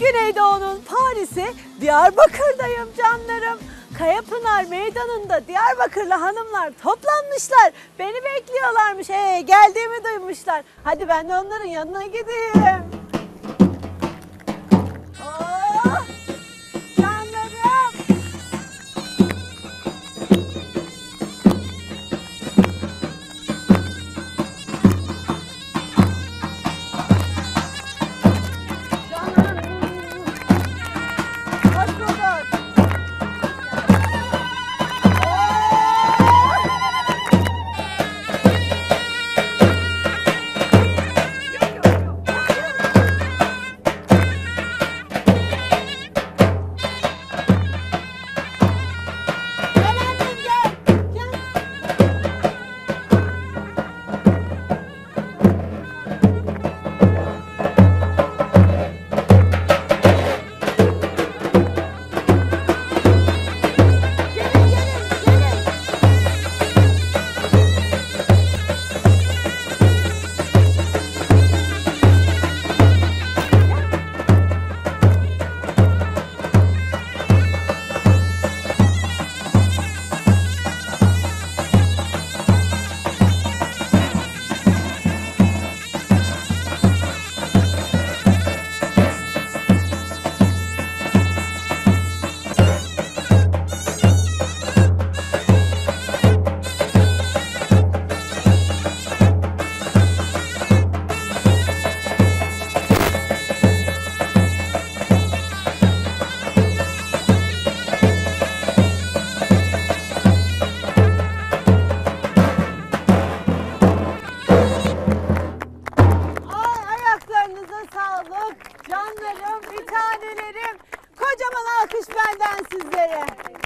Güneydoğu'nun Paris'i Diyarbakır'dayım canlarım. Kayapınar Meydanı'nda Diyarbakırlı hanımlar toplanmışlar. Beni bekliyorlarmış. Geldiğimi duymuşlar. Hadi ben de onların yanına gideyim. Oh, canlarım. Canlarım, bir tanelerim. Kocaman alkış benden sizlere.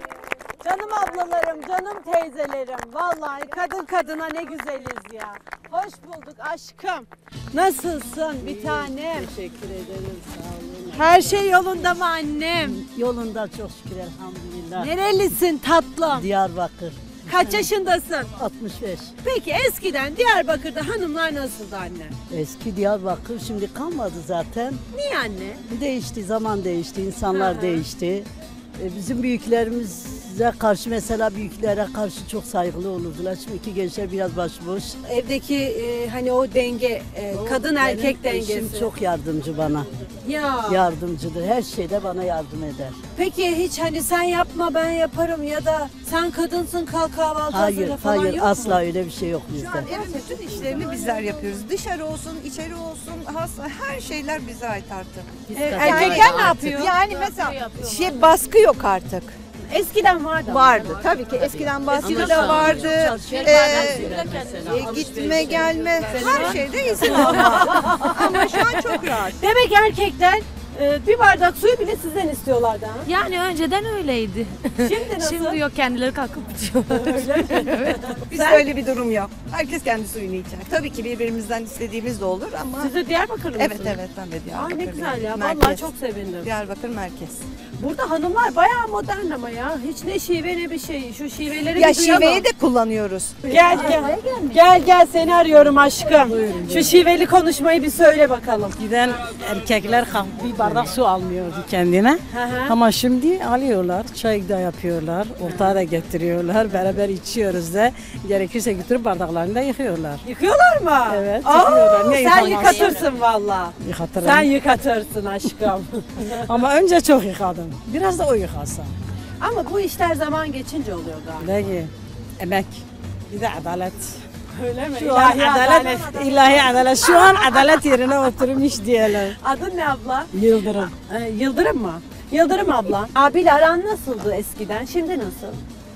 Canım ablalarım, canım teyzelerim. Vallahi kadın kadına ne güzeliz ya. Hoş bulduk aşkım. Nasılsın bir tanem? Teşekkür ederim, sağ olun. Her şey yolunda mı annem? Yolunda çok şükür, elhamdülillah. Nerelisin tatlım? Diyarbakır. Kaç yaşındasın? 65. Peki eskiden Diyarbakır'da hanımlar nasıldı anne? Eski Diyarbakır şimdi kalmadı zaten. Niye anne? Değişti, zaman değişti, insanlar Hı hı. değişti. Bizim büyüklerimize karşı, mesela büyüklere karşı çok saygılı olurdular. Şimdiki gençler biraz başıboş. Evdeki hani o denge, kadın erkek Benim eşim dengesi. çok yardımcı bana. Ya. Yardımcıdır. Her şeyde bana yardım eder. Peki hiç hani sen yapma ben yaparım ya da sen kadınsın kalk kahvaltı Hayır, hazırla falan hayır, yok mu? asla öyle bir şey yok bizde. Şu an evin bütün işlerini bizler yapıyoruz. Dışarı olsun, içeri olsun, her şeyler bize ait artık. Biz Erkekler ne yapıyor? Yani mesela baskı yok artık. Eskiden vardı. Vardı tabii ki eskiden baskı da vardı. Gitme gelme her şeyde izin ama şu an çok rahat. Demek erkekler bir bardak suyu bile sizden istiyorlardı ha? Yani önceden öyleydi. Şimdi nasıl? Şimdi yok, kendileri kalkıp içiyorlar. Bizde öyle bir durum yok. Herkes kendi suyunu içer. Tabii ki birbirimizden istediğimiz de olur ama Siz de Diyarbakırlı evet mısınız? evet ben de Aa, Diyarbakır'lıyım. ne güzel ya. Merkez. Vallahi çok sevindim. Diyarbakır merkez. Burada hanımlar bayağı modern ama ya. Hiç ne şive ne bir şey. Şu şiveleri Ya bir duyalım. şiveyi de kullanıyoruz. Gel gel. Gel seni arıyorum aşkım. Şu şiveli konuşmayı bir söyle bakalım. Giden erkekler bir bardak su almıyordu kendine. Hı hı. Ama şimdi alıyorlar, çay da yapıyorlar, ortağı da getiriyorlar, beraber içiyoruz da gerekirse götürüp bardaklarını da yıkıyorlar. Yıkıyorlar mı? Evet, Aa, yıkıyorlar. Niye sen yıkamazsın? yıkatırsın valla. Yıkatırım. Sen yıkatırsın aşkım. Ama önce çok yıkadım. Biraz da o yıkasın. Ama bu işler zaman geçince oluyor galiba. Peki, emek, bir de adalet. Öyle mi? Şu an adalet, ilahi adalet. Şu an adalet yerine oturmuş diyelim. Adın ne abla? Yıldırım. Yıldırım mı? Yıldırım abla. Abiyle aran nasıldı eskiden? Şimdi nasıl?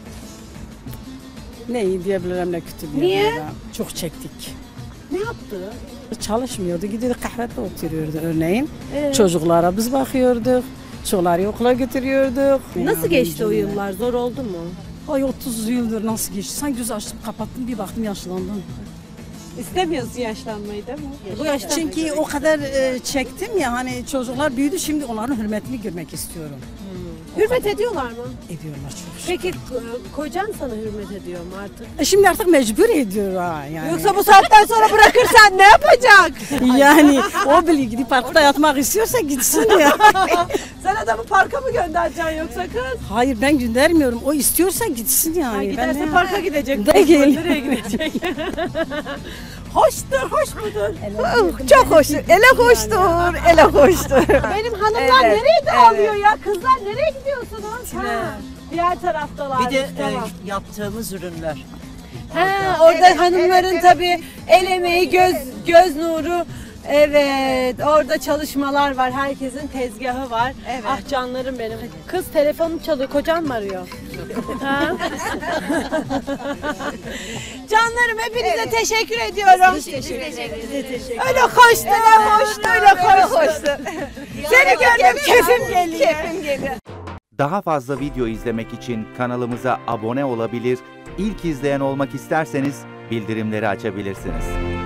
Ne iyi diyebilirim ne kötü Niye? diyebilirim. Çok çektik. Ne yaptı? Çalışmıyordu, gidiyordu kahvede oturuyordu örneğin. Çocuklara biz bakıyorduk, çocukları okula götürüyorduk. Nasıl geçti o Yardımcı. yıllar? Zor oldu mu? Ay 30 yıldır nasıl geçti? Sen göz açtım kapattım bir baktım yaşlandım. İstemiyorsun yaşlanmayı değil mi? Bu yaştan Çünkü o kadar çektim ya hani çocuklar büyüdü şimdi onların hürmetini görmek istiyorum. Hürmet ediyorlar mı? Ediyorlar çok. Peki kocan sana hürmet ediyor mu artık? Şimdi artık mecbur ediyor ha yani. Yoksa bu saatten sonra bırakırsan ne yapacak? Yani o bile gidip parkta yatmak istiyorsa gitsin ya. Sen adamı parka mı göndereceksin yoksa kız? Hayır ben göndermiyorum. O istiyorsa gitsin yani. Ha, Ben giderse ne- parka gidecek. Değil. Nereye gidecek? Hoştur, hoş mudur? Çok hoştur. Ele hoştur. Ele hoştur. Benim hanımlar Evet, nereye dağılıyor ya? Kızlar nereye gidiyorsunuz? Çile. Ha, diğer taraftalar. Bir de tamam. yaptığımız ürünler. Ha, orada Evet, hanımların evet, tabii el emeği, göz nuru. Evet, orada çalışmalar var. Herkesin tezgahı var. Evet. Ah canlarım benim. Kız telefonum çalıyor. Kocan mı arıyor? Ha? Canlarım hepinize teşekkür ediyorum. Öyle koştu, öyle koştu. Seni gördüm, keyfim geliyor. Keyfim geliyor. Daha fazla video izlemek için kanalımıza abone olabilir, ilk izleyen olmak isterseniz bildirimleri açabilirsiniz.